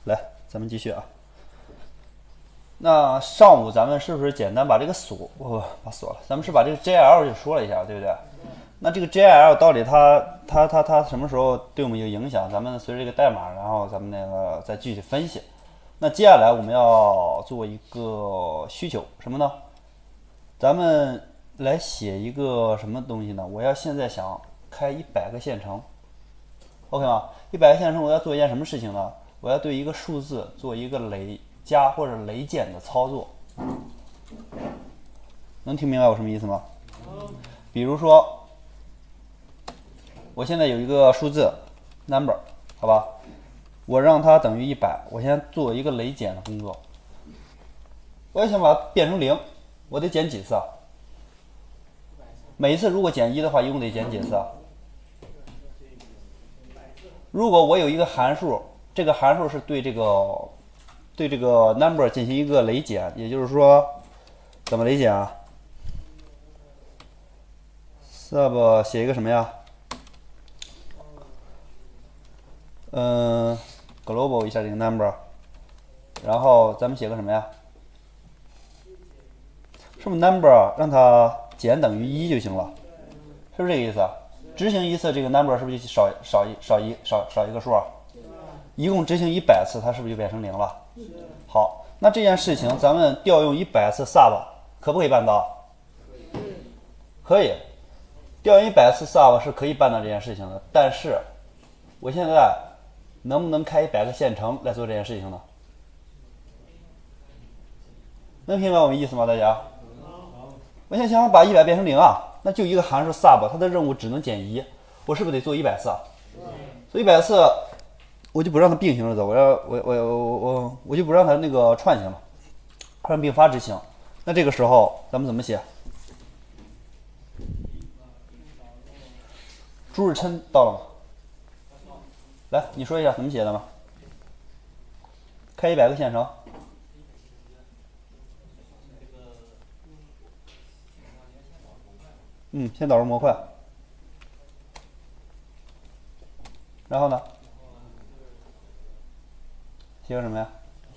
来，咱们继续啊。那上午咱们是不是简单把这个把锁了？咱们是把这个 JL 就说了一下，对不对？那这个 JL 到底它什么时候对我们有影响？咱们随着这个代码，然后咱们那个再具体分析。那接下来我们要做一个需求，什么呢？咱们来写一个什么东西呢？我要现在想开100个线程 ，OK 吗？100个线程我要做一件什么事情呢？我要对一个数字做一个累加或者累减的操作，能听明白我什么意思吗？比如说，我现在有一个数字 number， 好吧，我让它等于100，我先做一个累减的工作。我要想把它变成0，我得减几次啊？每一次如果减1的话，一共得减几次啊？如果我有一个函数，这个函数是对这个 number 进行一个累减，也就是说，怎么累减啊？sub 写一个什么呀？global 一下这个 number， 然后咱们写个什么呀？是不是 number 让它减等于1就行了？是不是这个意思啊？执行一次这个 number 是不是就少一个数啊？一共执行100次，它是不是就变成0了？好，那这件事情咱们调用100次 sub 可不可以办到？可以，调用100次 sub 是可以办到这件事情的。但是我现在能不能开100个线程来做这件事情呢？能明白我们意思吗，大家？我现在想把100变成0啊，那就一个函数 sub， 它的任务只能减1，我是不是得做100次啊？做100次，我就不让它并行着走，我就不让它那个串行了，串并发执行。那这个时候咱们怎么写？朱日琛到了吗？来，你说一下怎么写的吗？开100个线程。先导入模块，然后呢，写个什么呀？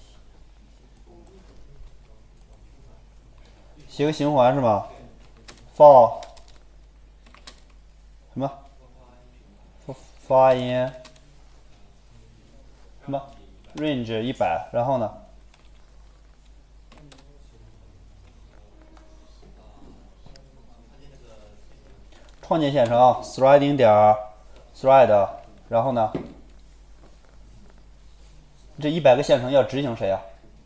写个循环是吗 ？for 什么 ？for in 什么 range 100，然后呢？创建线程 threading 点 thread， 然后呢？这100个线程要执行谁呀？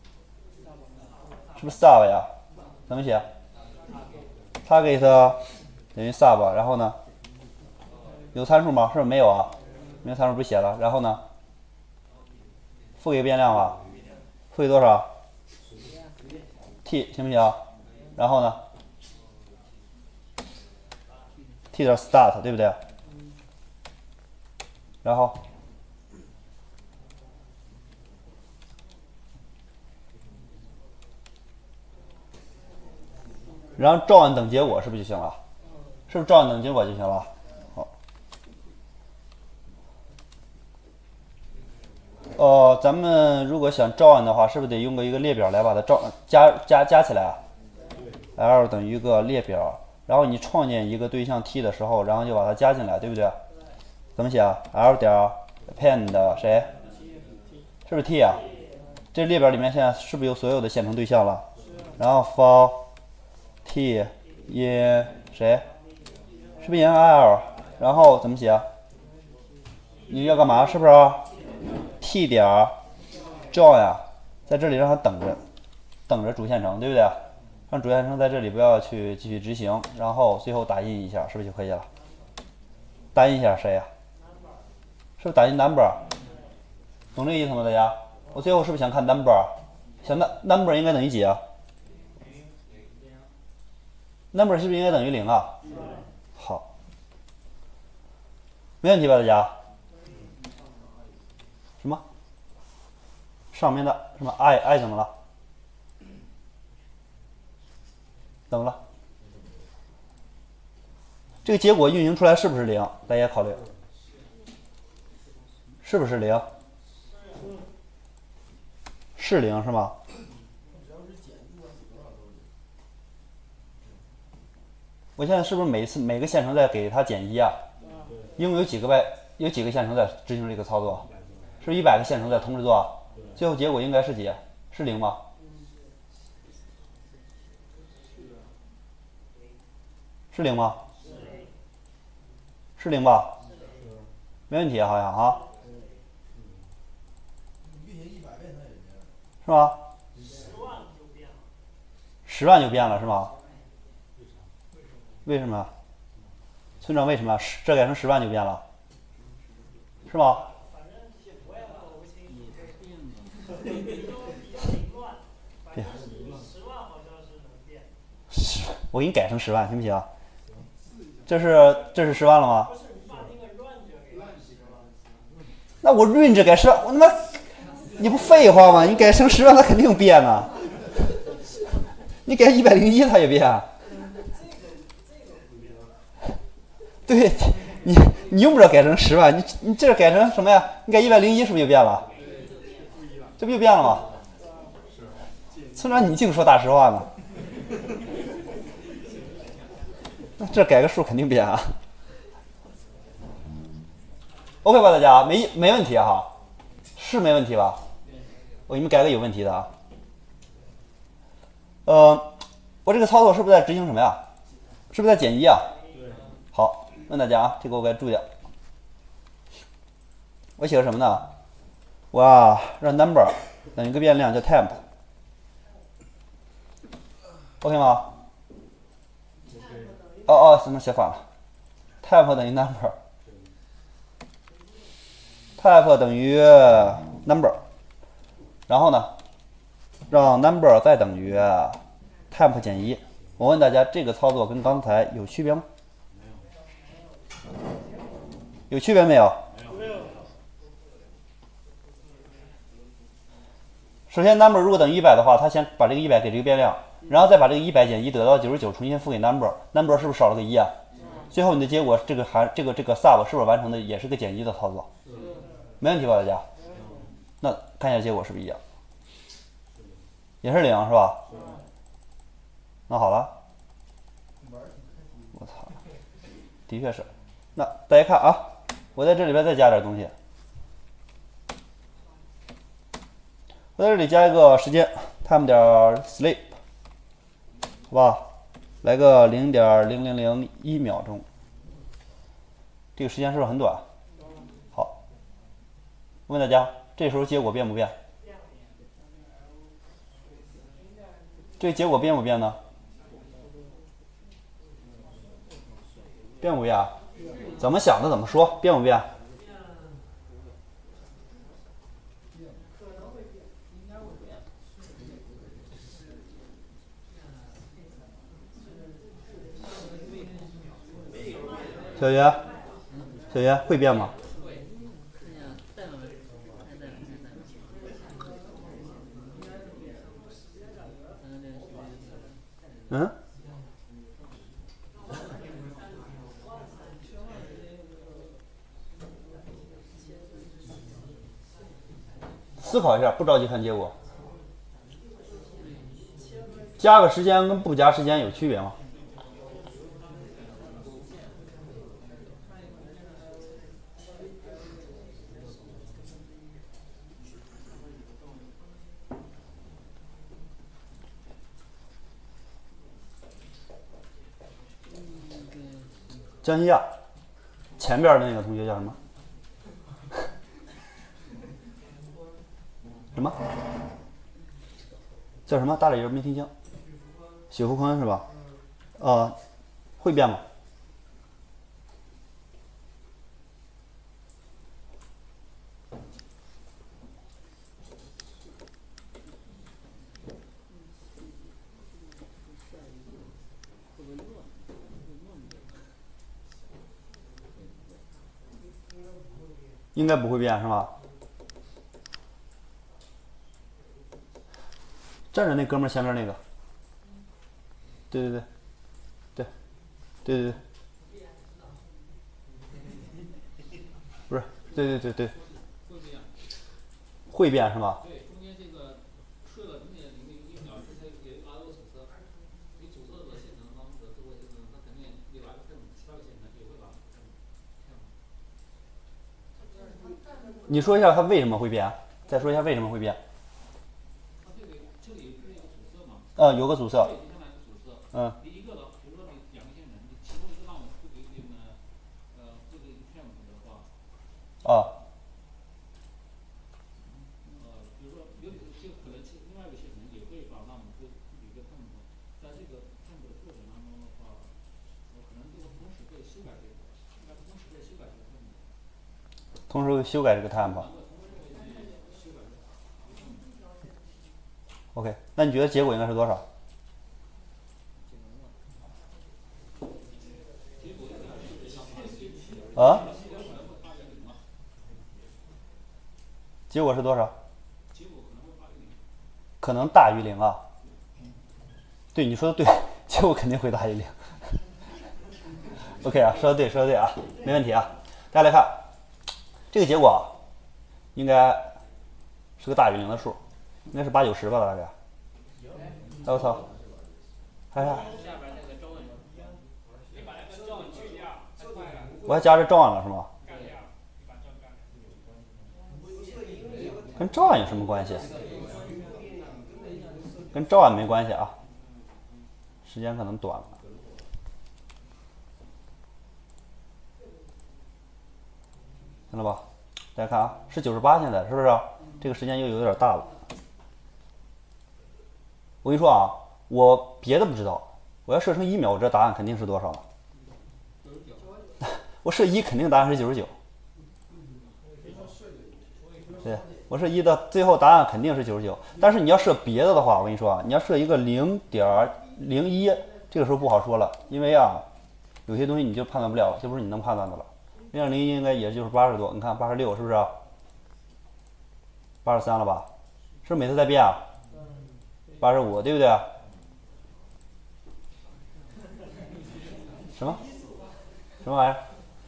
是不是 sub 呀？怎么写 ？target 等于 sub， 然后呢？有参数吗？是不是没有啊？没有参数不写了，然后呢？赋给变量吧，赋给多少 ？t 行不行？然后呢 ？t 点 start 对不对？然后照样等结果是不是就行了？是不是照样等结果就行了？好。咱们如果想照样的话，是不是得用一个列表来把它加起来啊 ？L 等于一个列表，然后你创建一个对象 t 的时候，然后就把它加进来，对不对？怎么写啊 ？L 点 append 谁？是不是 t 啊？这列表里面现在是不是有所有的线程对象了？然后 for t in 谁？是不是 in L？ 然后怎么写啊？你要干嘛？是不是 t 点 join 呀？在这里让它等着主线程，对不对？让主线程在这里不要去继续执行，然后最后打印一下，是不是就可以了？打印一下谁呀？是不是打印 number？ 懂这个意思吗？大家？我最后是不是想看 number？ 想number 应该等于几啊 ？number 是不是应该等于0啊？好，没问题吧，大家？什么？上面的什么 i 怎么了？怎么了？这个结果运行出来是不是0？大家考虑，是不是0？ 是零是吗？我现在是不是每个线程在给它减一啊？一共有几个线程在执行这个操作？是100个线程在同时做，最后结果应该是几？是零吗？是零吗？是零吧？没问题，好像啊，是吗？10万就变了是吗？为什么？村长为什么这改成10万就变了？是吗？变我给你改成10万行不行？这是10万了吗？那我 range 改10万，我他妈你不废话吗？你改成10万，它肯定变啊。你改101，它也变。对，你用不着改成10万，你这改成什么呀？你改101是不是就变了？这不就变了吗？村长，你净说大实话呢。那这改个数肯定变啊。OK 吧，大家没问题哈，是没问题吧？我给你们改个有问题的啊。我这个操作是不是在执行什么呀？是不是在减一啊？好，问大家啊，这个我该注掉。我写个什么呢？我让 number 等于一个变量叫 temp。OK 吗？怎么写反了 ？type 等于 number。type 等于 number， 然后呢，让 number 再等于 temp 减1。我问大家，这个操作跟刚才有区别吗？有区别没有？首先 number 如果等于100的话，它先把这个100给这个变量，然后再把这个100减1得到99重新赋给 number 是不是少了个1啊？最后你的结果这个sub 是不是完成的也是个减1的操作？没问题吧，大家？那看一下结果是不是一样？也是0是吧？那好了，我操，的确是。那大家看啊，我在这里边再加点东西，我在这里加一个时间 time 点 sleep， 好吧？来个0.0001秒钟，这个时间是不是很短？好，问大家，这时候结果变不变？这结果变不变呢？变不变？怎么想的怎么说？变不变？小袁会变吗？嗯？思考一下，不着急看结果。加个时间跟不加时间有区别吗？江西亚，前边的那个同学叫什么？什么？叫什么？大点音没听清。许富坤是吧？会变吗？应该不会变是吧？站着那哥们儿前面那个，对对对，对，对对对，不是，对对对对，会变是吧？ 对，中间这个你说一下它为什么会变？再说一下为什么会变？ 它这里不是有个阻塞吗？ 有个阻塞。 对，底下来个阻塞。第一个的，比如说你两个线程，你其中一个让我付给你们付给 temp 的话，比如说有就可能另外一个线程也会把让我付给一个 temp，在这个 temp 的过程当中的话，可能这个同时会修改这个，应该同时会修改这个 temp。 同时会修改这个 temp。OK， 那你觉得结果应该是多少？啊？结果是多少？可能大于0啊。对，你说的对，结果肯定会大于0。OK 啊，说的对啊，没问题啊。大家来看，这个结果应该是个大于0的数，应该是8、90吧，大概。哎我操，还啥？我还加这照案了是吗？跟照案有什么关系？跟照案没关系啊，时间可能短了。行了吧？大家看啊，是98，现在是不是？这个时间又有点大了。我跟你说啊，我别的不知道，我要设成1秒，我这答案肯定是多少？我设1肯定答案是99。对，我设1的最后答案肯定是99。但是你要设别的话，我跟你说啊，你要设一个0.01，这个时候不好说了，因为啊，有些东西你就判断不了，这不是你能判断的了。0.01应该也就是80多，你看86是不是？83了吧？是不是每次在变啊？85对不对？什么玩意儿？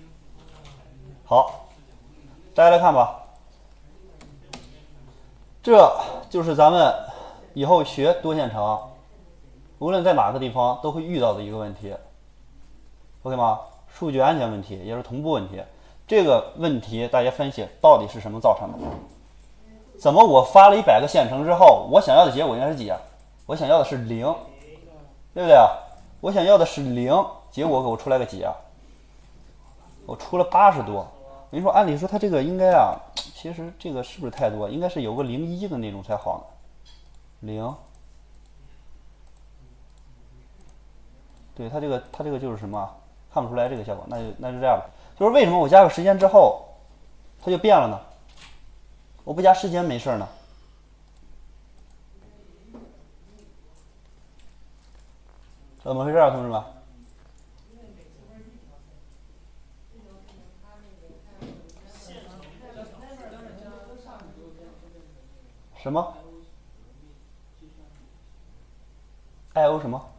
好，大家来看吧，这就是咱们以后学多线程，无论在哪个地方都会遇到的一个问题 ，OK 吗？数据安全问题也是同步问题。这个问题大家分析到底是什么造成的？怎么我发了100个线程之后，我想要的结果应该是几啊？我想要的是0，对不对啊？我想要的是0，结果给我出来个几啊？我出了80多。我跟你说，按理说它这个应该啊，其实这个是不是太多？应该是有个01的那种才好呢。0，对，它这个就是什么？看不出来这个效果，那就这样吧。就是为什么我加个时间之后，它就变了呢？我不加时间没事呢？怎么回事啊，同志们？什么 ？IO 什么？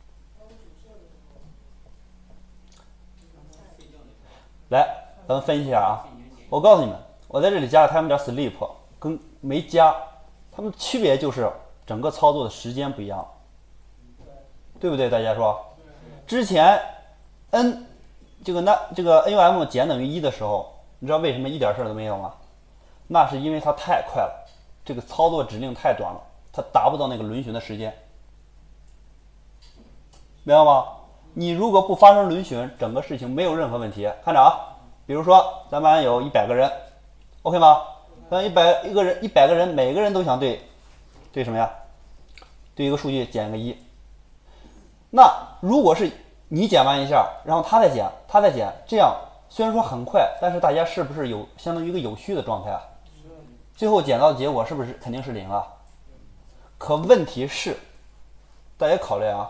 来，咱们分析一下啊。我告诉你们，我在这里加了 time.sleep， 跟没加，它们区别就是整个操作的时间不一样，对不对？大家说，之前 这个 num 减等于1的时候，你知道为什么一点事儿都没有吗？那是因为它太快了，这个操作指令太短了，它达不到那个轮询的时间，明白吗？你如果不发生轮询，整个事情没有任何问题。看着啊，比如说咱班有100个人 ，OK 吗？咱100个人，每个人都想对什么呀？对一个数据减个1。那如果是你减完一下，然后他再减，这样虽然说很快，但是大家是不是有相当于一个有序的状态啊？最后减到的结果是不是肯定是0啊？可问题是，大家考虑啊。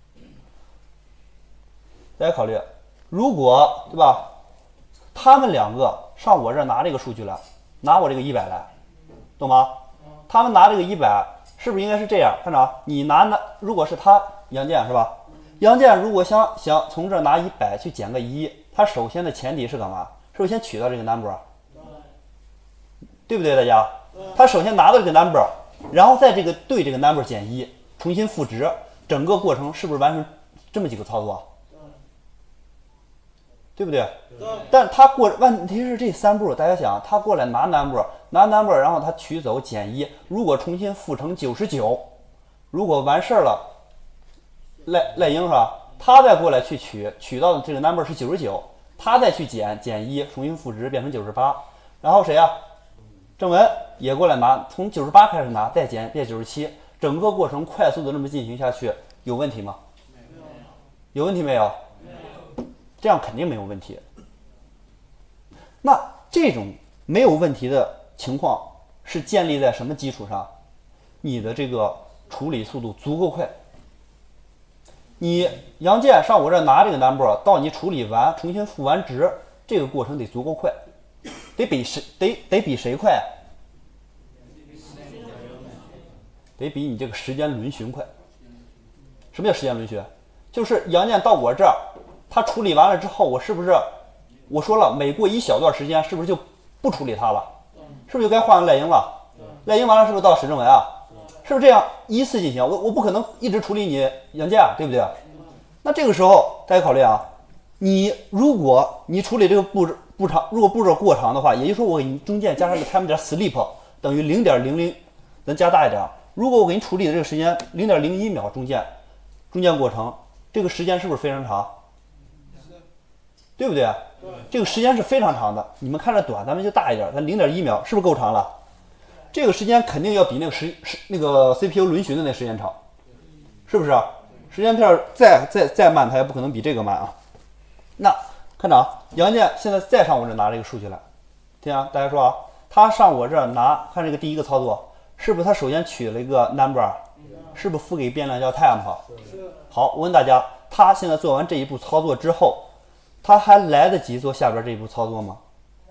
大家考虑，如果对吧，他们2个上我这儿拿这个数据来，拿我这个100来，懂吗？他们拿这个100，是不是应该是这样？看着啊，你如果是他杨建是吧？杨建如果想从这儿拿100去减个1，他首先的前提是干嘛？是不是先取到这个 number， 对不对？大家，他首先拿到这个 number， 然后再对这个 number 减1，重新赋值，整个过程是不是完成这么几个操作？ 对不对？但他问题是这3步，大家想，他过来拿 number，然后他取走减1，如果重新复成99，如果完事儿了，赖英是吧？他再过来去取到的这个 number 是99，他再去减1，重新赋值变成98，然后谁呀？郑文也过来拿，从98开始拿，再减变97，整个过程快速的这么进行下去，有问题吗？有问题没有？这样肯定没有问题。那这种没有问题的情况是建立在什么基础上？你的这个处理速度足够快。你杨建上我这拿这个 number， 到你处理完重新赋完值，这个过程得足够快，得比谁快啊？得比你这个时间轮询快。什么叫时间轮询？就是杨建到我这儿，他处理完了之后，我是不是我说了，每过一小段时间，是不是就不处理它了？是不是就该换赖英了？赖英完了，是不是到史正文啊？是不是这样依次进行？我不可能一直处理你杨建，对不对？那这个时候大家考虑啊，如果你处理这个步长，如果步骤过长的话，也就是说我给你中间加上个 time 点 sleep 等于0.00，咱加大一点。如果我给你处理的这个时间0.01秒中间过程，这个时间是不是非常长？对不对？这个时间是非常长的。你们看着短，咱们就大一点，咱0.1秒是不是够长了？这个时间肯定要比那个 CPU 轮询的那时间长，是不是？时间片再慢，它也不可能比这个慢啊。那看着啊，杨建现在再上我这拿这个数据来，听啊，大家说啊，他上我这拿，看这个第一个操作，是不是他首先取了一个 number， 是不是赋给变量叫 temp？ 好，我问大家，他现在做完这一步操作之后，他还来得及做下边这一步操作吗？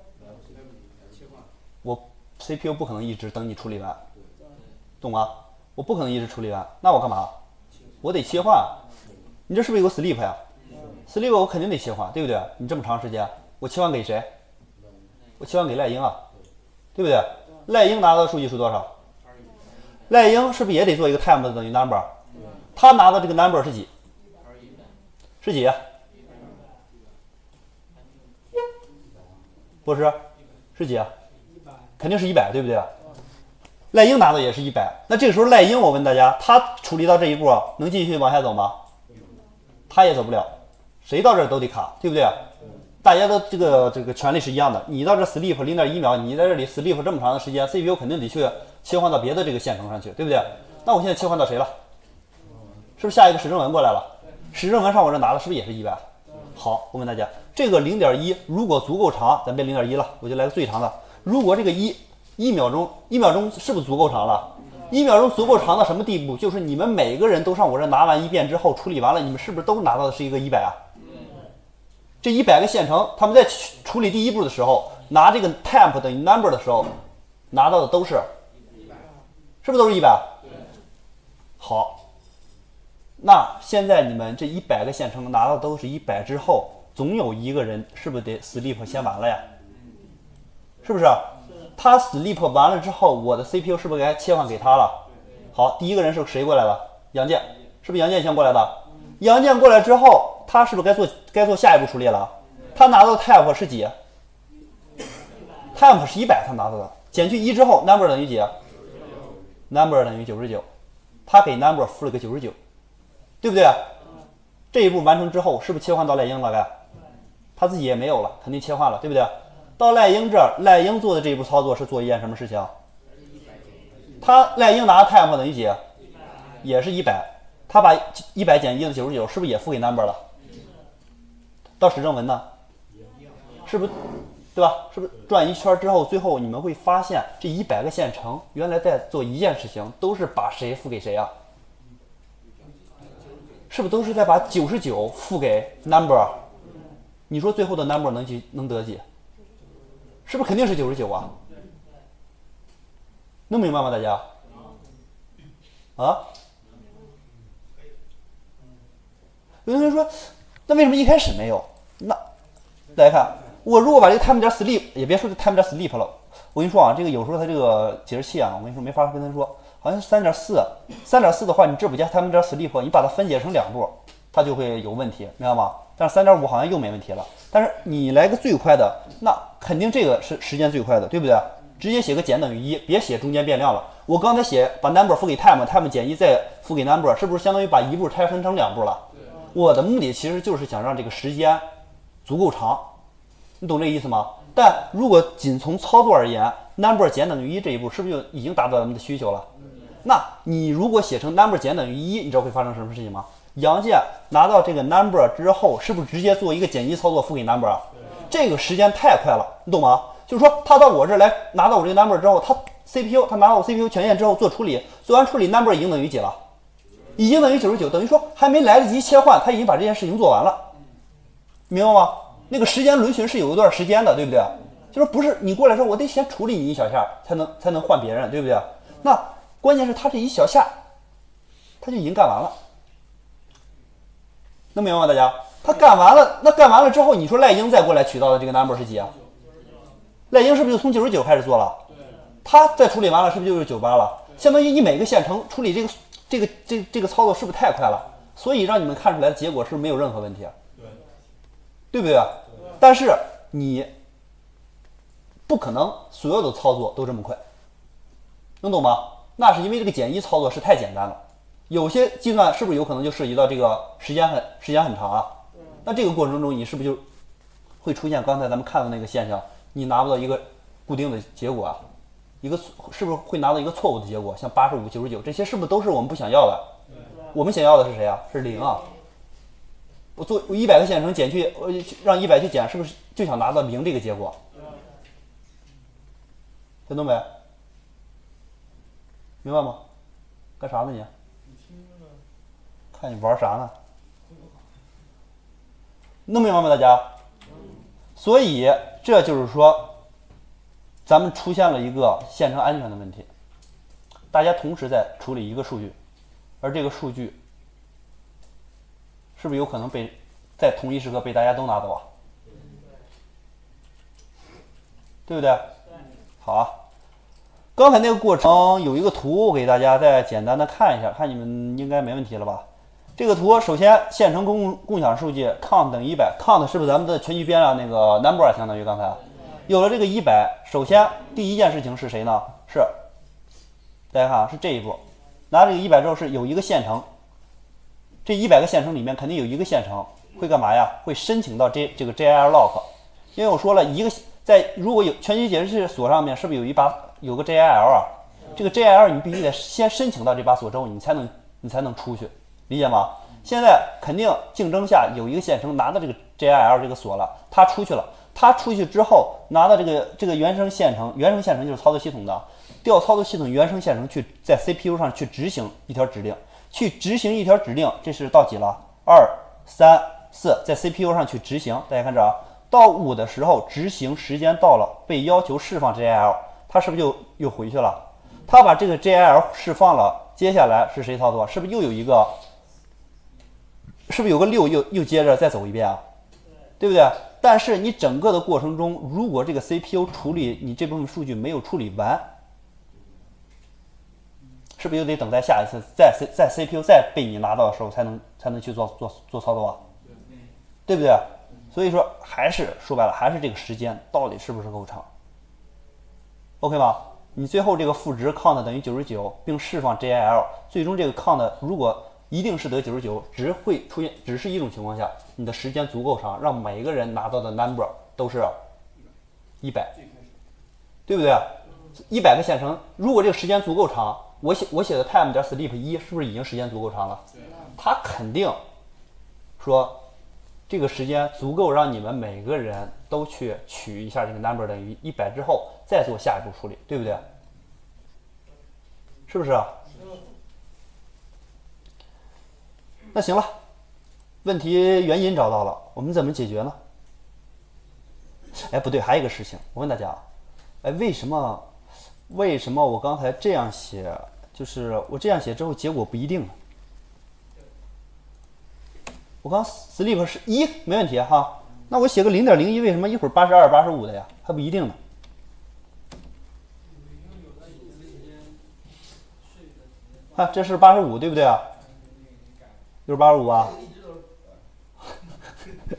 我 CPU 不可能一直等你处理完，懂吗？我不可能一直处理完，那我干嘛？我得切换。你这是不是有个 sleep 呀？sleep 我肯定得切换，对不对？你这么长时间，我切换给谁？我切换给赖英啊，对不对？赖英拿到的数据是多少？赖英是不是也得做一个 temp 等于 number？ 他拿的这个 number 是几？是几？不是，是几？肯定是100，对不对？赖英拿的也是100，那这个时候赖英，我问大家，他处理到这一步能继续往下走吗？他也走不了，谁到这儿都得卡，对不对？大家的这个权利是一样的。你到这 sleep 0.1秒，你在这里 sleep 这么长的时间 ，CPU 肯定得去切换到别的这个线程上去，对不对？那我现在切换到谁了？是不是下一个史正文过来了？史正文上我这拿的是不是也是100？好，我问大家，这个0.1如果足够长，咱别0.1了，我就来个最长的。如果这个1秒钟是不是足够长了？1秒钟足够长到什么地步？就是你们每个人都上我这拿完一遍之后处理完了，你们是不是都拿到的是一个100啊？这100个线程，他们在处理第一步的时候，拿这个 temp 等于 number 的时候，拿到的都是，是不是都是100？好，那现在你们这100个线程拿到都是100之后，总有一个人是不是得 sleep 先完了呀？是不是？他 sleep 完了之后，我的 CPU 是不是该切换给他了？好，第一个人是谁过来的？杨建，是不是杨建先过来的？杨建过来之后，他是不是该做下一步处理了？他拿到的 temp 是几 ？temp 是100，他拿到的，减去1之后 ，number 等于几 ？number 等于99，他给 number 赋了个99，对不对？这一步完成之后，是不是切换到赖英了？该，他自己也没有了，肯定切换了，对不对？到赖英这儿，赖英做的这一步操作是做一件什么事情？他赖英拿的 temp 等于几？也是100，他把100减1的99，是不是也付给 number 了？到史正文呢？是不是？对吧？是不是转一圈之后，最后你们会发现这100个线程原来在做一件事情，都是把谁付给谁啊？是不是都是在把99付给 number？ 你说最后的 number 能得几？是不是肯定是99啊？能明白吗，大家？啊？有同学说，那为什么一开始没有？那大家看，我如果把这个 time 点 sleep， 也别说这 time 点 sleep 了，我跟你说啊，这个有时候它这个解释器啊，我跟你说没法跟他说，好像是3.4的话，你这不加 time 点 sleep， 你把它分解成2步，它就会有问题，明白吗？ 但是3.5好像又没问题了。但是你来个最快的，那肯定这个是时间最快的，对不对？直接写个减等于1，别写中间变量了。我刚才写把 number 赋给 time 减1再赋给 number， 是不是相当于把一步拆分成2步了？我的目的其实就是想让这个时间足够长，你懂这意思吗？但如果仅从操作而言 ，number 减等于1这一步是不是就已经达到咱们的需求了？那你如果写成 number 减等于1，你知道会发生什么事情吗？杨建拿到这个 number 之后，是不是直接做一个减1操作赋给 number 啊？这个时间太快了，你懂吗？就是说他到我这儿来拿到我这个 number 之后，他拿到我 CPU 权限之后做处理，做完处理 number 已经等于几了？已经等于99，等于说还没来得及切换，他已经把这件事情做完了，明白吗？那个时间轮循是有一段时间的，对不对？就是不是你过来说我得先处理你一小下才能换别人，对不对？那关键是他这一小下，他就已经干完了，能明白吗？大家？他干完了，那干完了之后，你说赖英再过来取到的这个 number 是几啊？赖英是不是就从99开始做了？他再处理完了，是不是就是98了？相当于你每个线程处理这个操作是不是太快了？所以让你们看出来的结果是不是没有任何问题啊？对不对？但是你不可能所有的操作都这么快，能懂吗？那是因为这个减1操作是太简单了，有些计算是不是有可能就涉及到这个时间很长啊？那这个过程中你是不是就会出现刚才咱们看到那个现象？你拿不到一个固定的结果啊，是不是会拿到一个错误的结果？像85、99这些是不是都是我们不想要的？我们想要的是谁啊？是0啊。我100个线程减去，让100去减，是不是就想拿到0这个结果？听懂没？明白吗？干啥呢你？看你玩啥呢？能明白吗大家？所以这就是说，咱们出现了一个线程安全的问题。大家同时在处理一个数据，而这个数据是不是有可能在同一时刻被大家都拿走啊？对不对？好啊。刚才那个过程有一个图，我给大家再简单的看一下，看你们应该没问题了吧？这个图首先线程共享数据 count 等于100，count 是不是咱们的全局变量那个 number 相当于刚才？有了这个100，首先第一件事情是谁呢？是大家看啊，是这一步，拿这个100之后是有一个线程，这100个线程里面肯定有一个线程会干嘛呀？会申请到这个 JIR lock， 因为我说了如果有全局解释器锁上面是不是有个 JIL 啊？这个 JIL 你必须得先申请到这把锁之后，你才能出去，理解吗？现在肯定竞争下有一个线程拿到这个 JIL 这个锁了，他出去了，他出去之后拿到这个原生线程就是操作系统的，调操作系统原生线程去在 CPU 上去执行一条指令，这是到几了？2、3、4，在 CPU 上去执行，大家看这啊。到5的时候，执行时间到了，被要求释放 JIL， 它是不是就又回去了？它把这个 JIL 释放了，接下来是谁操作？是不是又有一个？是不是有个6又接着再走一遍啊？对不对？但是你整个的过程中，如果这个 CPU 处理你这部分数据没有处理完，是不是又得等待下一次在 CPU 再被你拿到的时候才能去做操作啊？对不对？所以说说白了还是这个时间到底是不是够长 ？OK 吗？你最后这个赋值 count 等于99，并释放 JIL， 最终这个 count 如果一定是得99，只是一种情况下，你的时间足够长，让每个人拿到的 number 都是100，对不对？100个线程，如果这个时间足够长，我写的 time.sleep1 是不是已经时间足够长了？他肯定说。这个时间足够让你们每个人都去取一下这个 number 等于100之后，再做下一步处理，对不对？是不是？那行了，问题原因找到了，我们怎么解决呢？哎，不对，还有一个事情，我问大家，哎，为什么我刚才这样写，就是我这样写之后结果不一定呢？我刚 sleep 是1没问题哈，那我写个0.01，为什么一会儿82、85的呀？还不一定呢。看，这是85，对不对啊？又是85啊？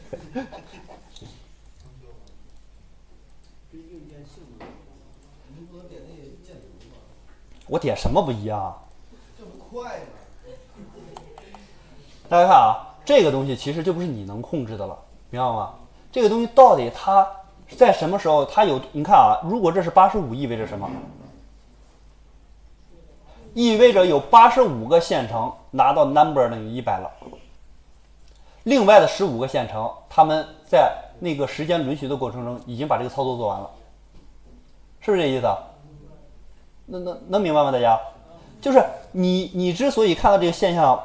我点什么不一样啊？ 这不快吗？ 大家看啊，这个东西其实就不是你能控制的了，明白吗？这个东西到底它在什么时候它有？你看啊，如果这是85，意味着什么？意味着有85个线程拿到 number 等于100了。另外的15个线程，他们在那个时间轮序的过程中已经把这个操作做完了，是不是这意思啊？能明白吗？大家，就是你之所以看到这个现象，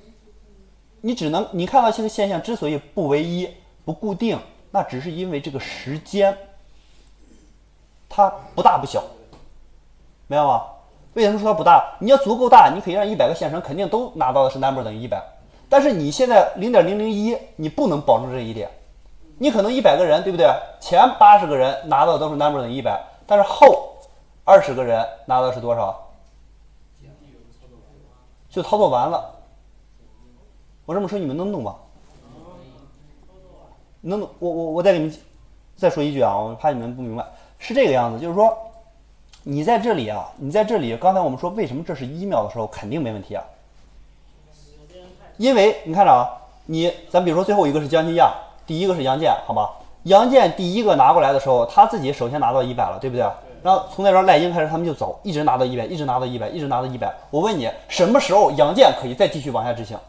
你看到这个现象之所以不唯一、不固定，那只是因为这个时间它不大不小，明白吗？为什么说它不大？你要足够大，你可以让100个线程肯定都拿到的是 number 等于100，但是你现在0.001，你不能保证这一点。你可能100个人，对不对？前80个人拿到的都是 number 等于100，但是后20个人拿到的是多少？就操作完了。我这么说你们能懂吗？能懂？我再给你们再说一句啊，我怕你们不明白，是这个样子，就是说你在这里啊，刚才我们说为什么这是1秒的时候肯定没问题啊？因为你看着啊，咱比如说最后一个是江心亚，第一个是杨建，好吧？杨建第一个拿过来的时候，他自己首先拿到100了，对不对？然后从那边赖英开始，他们就走，一直拿到100，一直拿到100，一直拿到100。我问你，什么时候杨建可以再继续往下执行？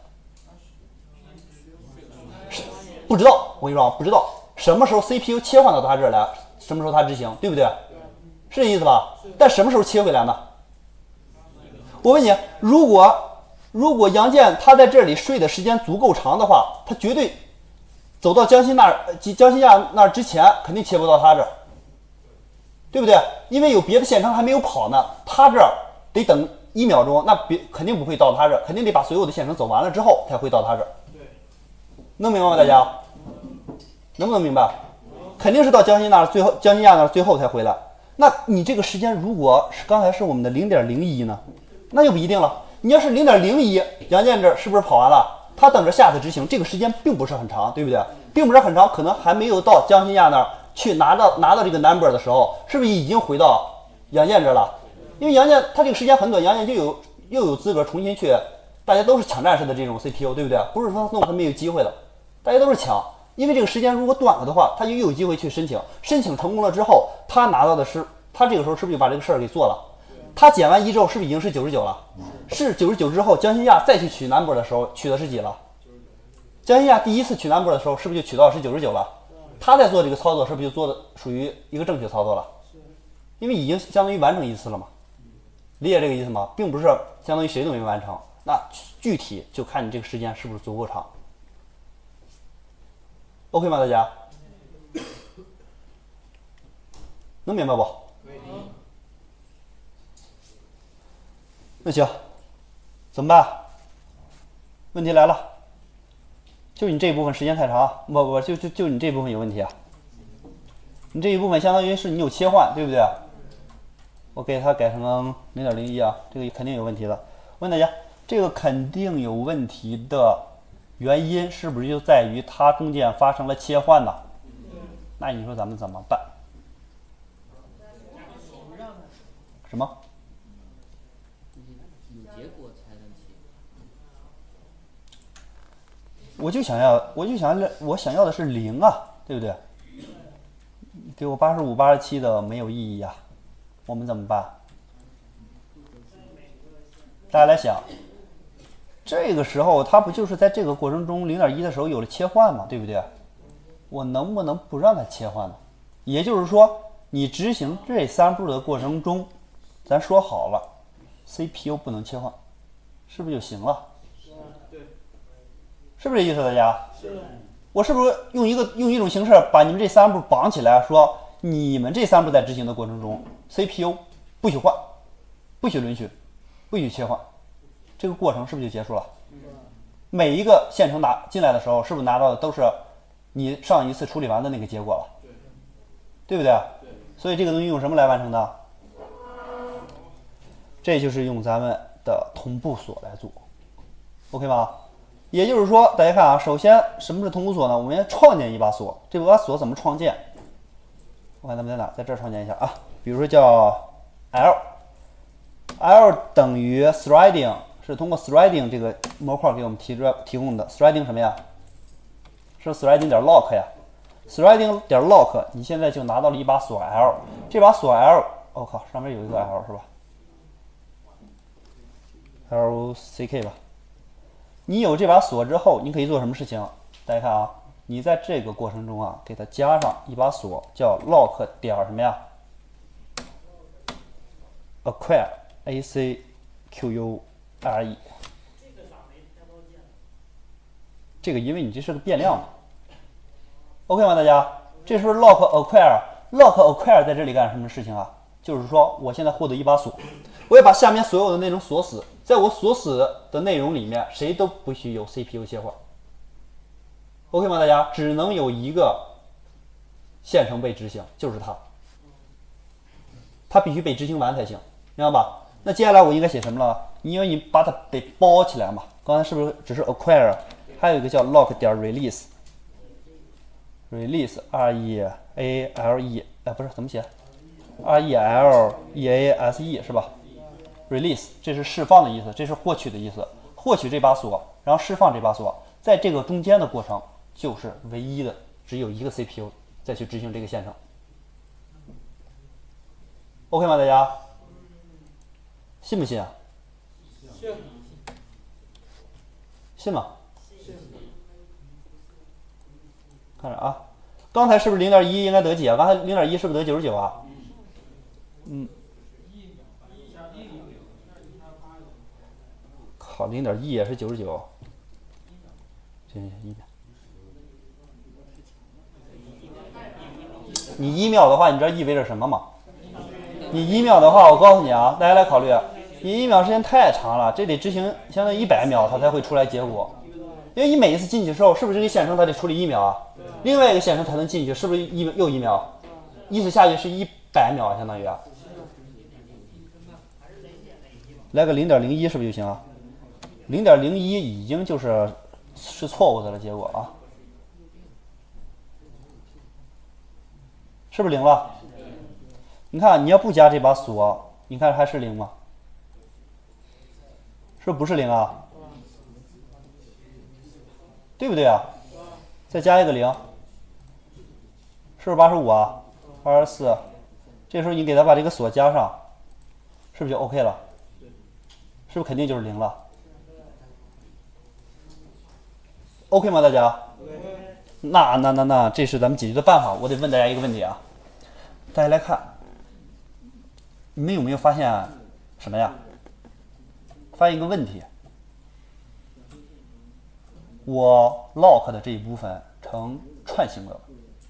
不知道，我跟你说，不知道什么时候 CPU 切换到他这儿来，什么时候他执行，对不对？是这意思吧？但什么时候切回来呢？我问你，如果杨建他在这里睡的时间足够长的话，他绝对走到江心亚那儿之前，肯定切不到他这儿，对不对？因为有别的线程还没有跑呢，他这儿得等1秒钟，那肯定不会到他这儿，肯定得把所有的线程走完了之后才会到他这儿。能明白吗？大家能不能明白？肯定是到江心亚那儿最后才回来。那你这个时间如果是刚才是我们的0.01呢，那就不一定了。你要是0.01，杨建这是不是跑完了？他等着下次执行，这个时间并不是很长，对不对？并不是很长，可能还没有到江心亚那儿去拿到这个 number 的时候，是不是已经回到杨建这了？因为杨建他这个时间很短，杨建又有资格重新去，大家都是抢占式的这种 CPU， 对不对？不是说弄他没有机会了，大家都是抢。因为这个时间如果短了的话，他就又有机会去申请成功了之后，他拿到的是他这个时候是不是就把这个事儿给做了？他减完1之后是不是已经是99了？是99之后，江心亚再去取 number 的时候取的是几了？江心亚第一次取 number 的时候是不是就取到是99了？他在做这个操作是不是就做的属于一个正确操作了？因为已经相当于完成一次了嘛，理解这个意思吗？并不是相当于谁都没完成，那具体就看你这个时间是不是足够长。OK 吗？大家能明白不？那行，怎么办？问题来了，就你这一部分时间太长，就你这部分有问题啊。你这一部分相当于是你有切换，对不对？我给它改成0.01啊，这个肯定有问题的。问大家，这个肯定有问题的原因是不是就在于它中间发生了切换呢？那你说咱们怎么办？什么？ 有结果才能切。 我想要的是0啊，对不对？给我85、87的没有意义啊，我们怎么办？大家来想，这个时候它不就是在这个过程中0.1的时候有了切换吗？对不对？我能不能不让它切换呢？也就是说，你执行这3步的过程中，咱说好了 CPU 不能切换，是不是就行了？是不是这意思？大家？我是不是用一种形式把你们这3步绑起来，说你们这3步在执行的过程中 CPU 不许换，不许轮序，不许切换，这个过程是不是就结束了？每一个线程拿进来的时候，是不是拿到的都是你上一次处理完的那个结果了？对不对？所以这个东西用什么来完成的？这就是用咱们的同步锁来做 ，OK 吗？也就是说，大家看啊，首先什么是同步锁呢？我们要创建一把锁，这把锁怎么创建？我看咱们在哪，在这儿创建一下啊。比如说叫 L 等于 threading 是通过 threading 这个模块给我们提供的 threading 什么呀？是 threading 点 lock 呀 ，threading 点 lock， 你现在就拿到了一把锁 L， 这把锁 L， 我靠，上面有一个 L 是吧 ？LCK 吧。你有这把锁之后，你可以做什么事情？大家看啊，你在这个过程中啊，给它加上一把锁，叫 lock 点什么呀 ？acquire ACQURE。这个因为你这是个变量嘛 ，OK 吗？大家，这是不是 lock acquire？lock acquire 在这里干什么事情啊？就是说，我现在获得一把锁，我要把下面所有的内容锁死，在我锁死的内容里面，谁都不许有 CPU 切换 ，OK 吗？大家，只能有一个线程被执行，就是它，它必须被执行完才行，明白吧？那接下来我应该写什么了？因为你把它得包起来嘛，刚才是不是只是 acquire？还有一个叫 lock 点 release REALE，不是怎么写 RELEASE 是吧 ？release 这是释放的意思，这是获取的意思，获取这把锁，然后释放这把锁，在这个中间的过程就是唯一的，只有一个 CPU 再去执行这个线程。OK 吗？大家信不信啊？信吗？看着啊，刚才是不是0.1应该得几啊？刚才0.1是不是得99啊？靠，0.1也是99，这1秒。你1秒的话，你知道意味着什么吗？你1秒的话，我告诉你啊，大家来考虑，你1秒时间太长了，这得执行相当于100秒，它才会出来结果。因为你每一次进去的时候，是不是这个线程它得处理1秒啊？另外一个线程才能进去，是不是又1秒？意思下去是100秒，相当于啊。来个0.01是不是就行啊？0.01已经是错误的了，结果啊，是不是0了？你看，你要不加这把锁，你看还是0吗？是不是0啊？对不对啊？再加一个0，是不是85啊？24，这时候你给它把这个锁加上，是不是就 OK 了？是不是肯定就是0了 ？OK 吗？大家？那，这是咱们解决的办法。我得问大家一个问题啊，大家来看，你们有没有发现什么呀？发现一个问题。我 lock 的这一部分成串行的了，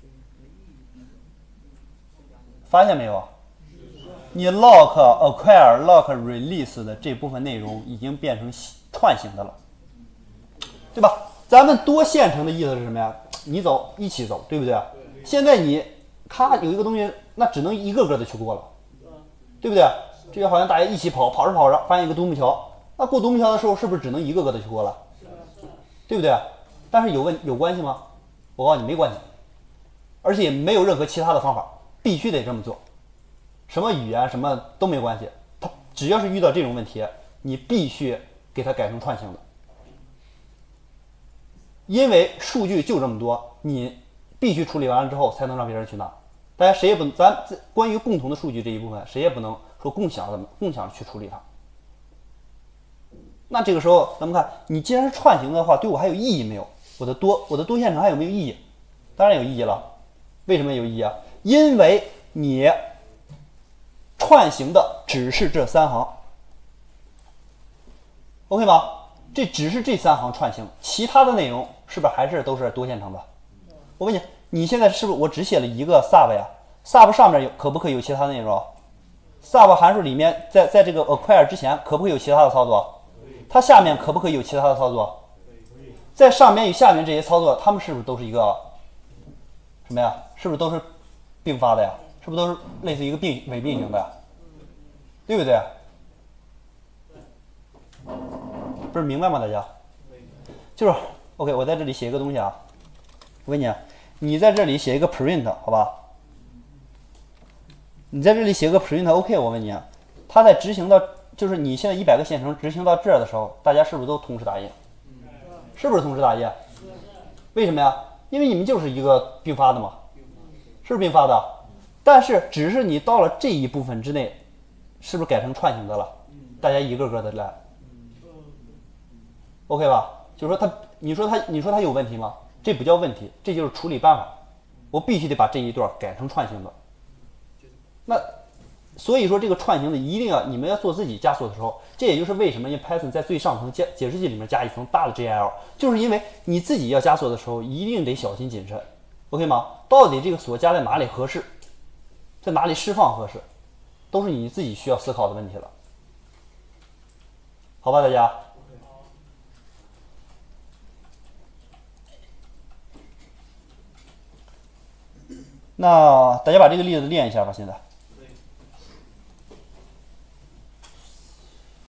发现没有？你 lock acquire lock release 的这部分内容已经变成串行的了，对吧？咱们多线程的意思是什么呀？你走一起走，对不对？现在你咔有一个东西，那只能一个个的去过了，对不对？这就好像大家一起跑着跑着，发现一个独木桥，那过独木桥的时候，是不是只能一个个的去过了？对不对？但是有关系吗？我告诉你没关系，而且也没有任何其他的方法，必须得这么做。什么语言什么都没关系，它只要是遇到这种问题，你必须给它改成串行的，因为数据就这么多，你必须处理完了之后才能让别人去拿。大家谁也不能，咱关于共同的数据这一部分，谁也不能说共享去处理它。那这个时候，咱们看，你既然是串行的话，对我还有意义没有？我的多线程还有没有意义？当然有意义了。为什么有意义啊？因为你串行的只是这3行 ，OK 吗？这只是这3行串行，其他的内容是不是还是都是多线程的？我问你，你现在是不是我只写了一个 sub 呀 ？sub 上面可不可以有其他内容 ？sub 函数里面，在这个 acquire 之前，可不可以有其他的操作？它下面可不可以有其他的操作？在上面与下面这些操作，它们是不是都是一个什么呀？是不是都是并发的呀？是不是都是类似于一个伪并行的呀？对不对？不是明白吗？大家？就是 OK， 我在这里写一个东西啊，我问你，你在这里写一个 print 好吧？你在这里写个 print OK， 我问你，它在执行到就是你现在100个线程执行到这儿的时候，大家是不是都同时打印？是不是同时打印？为什么呀？因为你们就是一个并发的嘛，是不是并发的？但是只是你到了这一部分之内，是不是改成串行的了？大家一个个的来，OK 吧？就是说你说他有问题吗？这不叫问题，这就是处理办法。我必须得把这一段改成串行的。那所以说这个串行的一定要你们要做自己加速的时候，这也就是为什么因为 Python 在最上层解释器里面加一层大的 JL， 就是因为你自己要加速的时候一定得小心谨慎 ，OK 吗？到底这个锁加在哪里合适，在哪里释放合适，都是你自己需要思考的问题了，好吧，大家。那大家把这个例子练一下吧，现在。